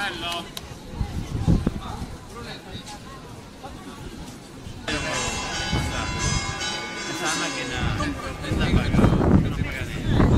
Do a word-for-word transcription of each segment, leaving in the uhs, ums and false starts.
Bello? Questa macchina questa paga, non paga niente.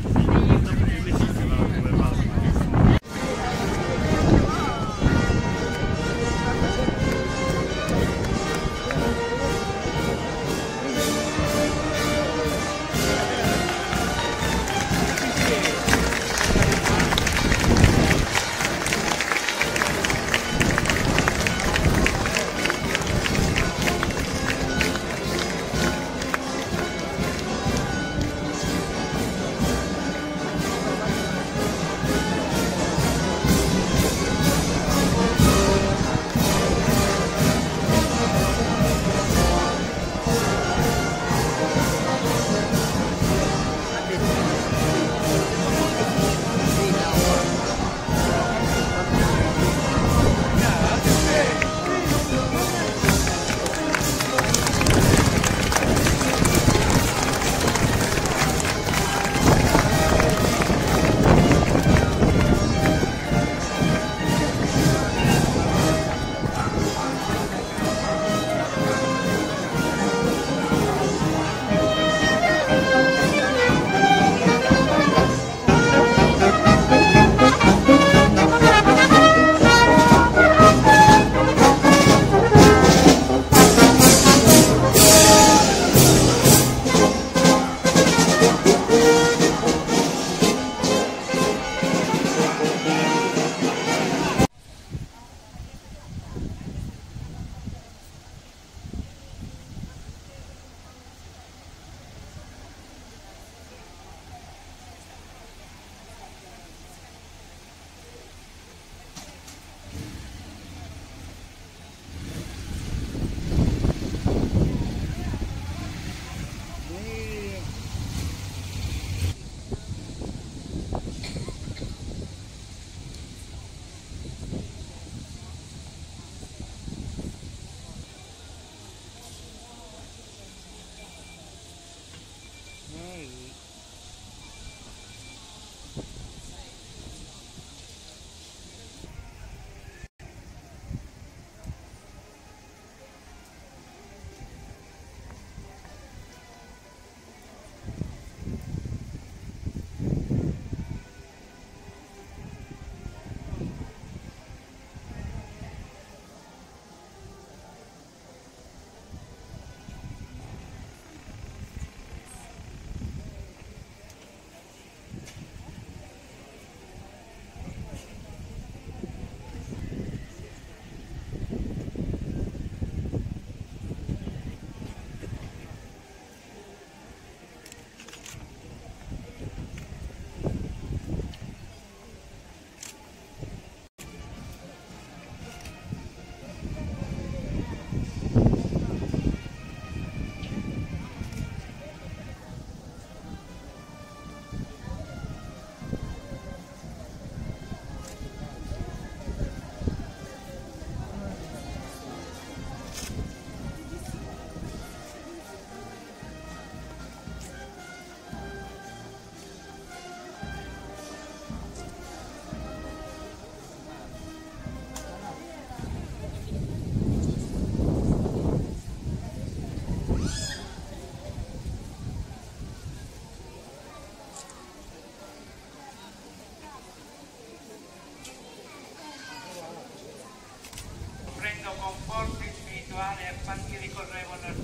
Conforti spirituali a quanti ricorrevano al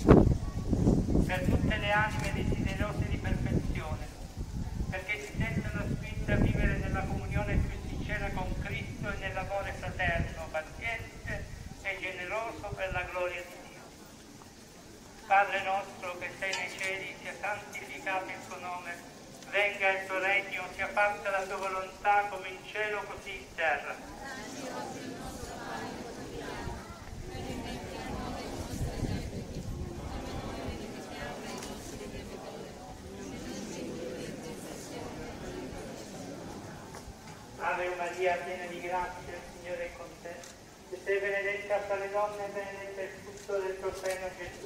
suo, per tutte le anime desiderose di perfezione, perché si sentono spinte a vivere nella comunione più sincera con Cristo e nell'amore fraterno, paziente e generoso per la gloria di Dio. Padre nostro che sei nei cieli, sia santificato il tuo nome, venga il tuo regno, sia fatta la tua volontà come in cielo così in terra. Ave Maria, piena di grazia, il Signore è con te. Tu sei benedetta fra le donne e benedetto il frutto del tuo seno, Gesù.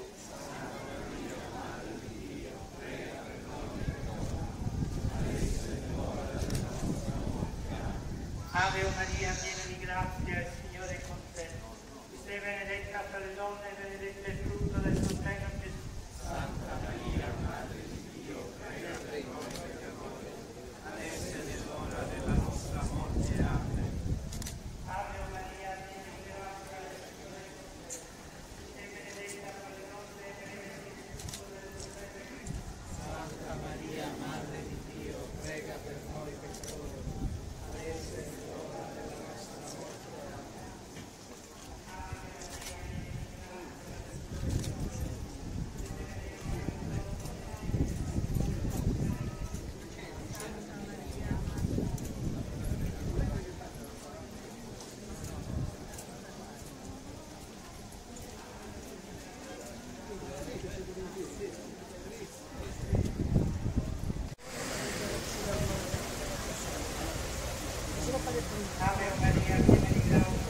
Ave Maria, piena di grazia, il Signore è con te. Sei benedetta fra le donne e benedetto è il frutto del tuo seno, Gesù. Santa Maria, Madre di Dio, prega per noi peccatori, adesso è nell'ora della nostra morte. Amen. Ave Maria, piena di grazia, il Signore è con te. Sei benedetta fra le donne e benedetto è il frutto del tuo seno, Gesù. Santa Maria, Madre di Dio, prega per noi peccatori, adesso è l'ora della nostra morte. Ave Maria, piena di grazia,